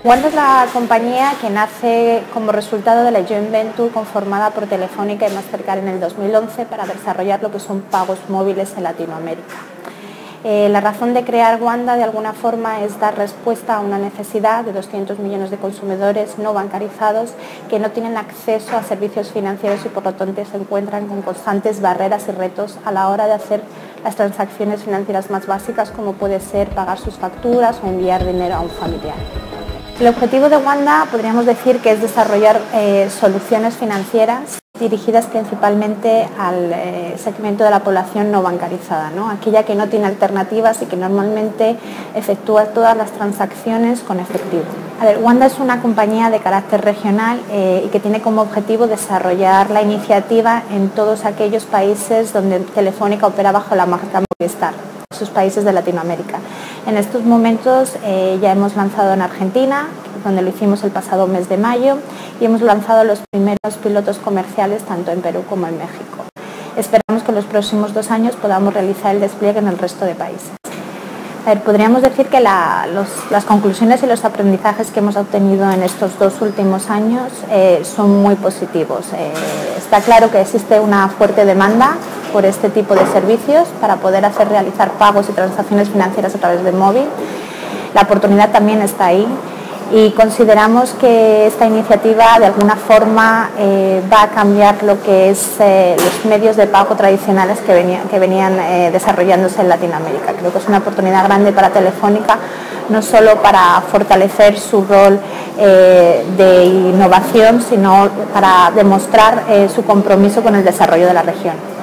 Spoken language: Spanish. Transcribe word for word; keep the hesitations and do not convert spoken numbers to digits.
Wanda es la compañía que nace como resultado de la joint venture conformada por Telefónica y Mastercard en el dos mil once para desarrollar lo que son pagos móviles en Latinoamérica. Eh, la razón de crear Wanda de alguna forma es dar respuesta a una necesidad de doscientos millones de consumidores no bancarizados que no tienen acceso a servicios financieros y por lo tanto se encuentran con constantes barreras y retos a la hora de hacer las transacciones financieras más básicas, como puede ser pagar sus facturas o enviar dinero a un familiar. El objetivo de Wanda podríamos decir que es desarrollar eh, soluciones financieras dirigidas principalmente al eh, segmento de la población no bancarizada, ¿no? Aquella que no tiene alternativas y que normalmente efectúa todas las transacciones con efectivo. A ver, Wanda es una compañía de carácter regional eh, y que tiene como objetivo desarrollar la iniciativa en todos aquellos países donde Telefónica opera bajo la marca Movistar, sus países de Latinoamérica. En estos momentos eh, ya hemos lanzado en Argentina, donde lo hicimos el pasado mes de mayo, y hemos lanzado los primeros pilotos comerciales tanto en Perú como en México. Esperamos que en los próximos dos años podamos realizar el despliegue en el resto de países. A ver, podríamos decir que la, los, las conclusiones y los aprendizajes que hemos obtenido en estos dos últimos años eh, son muy positivos. Eh, está claro que existe una fuerte demanda por este tipo de servicios para poder hacer realizar pagos y transacciones financieras a través del móvil. La oportunidad también está ahí y consideramos que esta iniciativa de alguna forma eh, va a cambiar lo que es eh, los medios de pago tradicionales que venían, que venían eh, desarrollándose en Latinoamérica. Creo que es una oportunidad grande para Telefónica, no solo para fortalecer su rol eh, de innovación, sino para demostrar eh, su compromiso con el desarrollo de la región.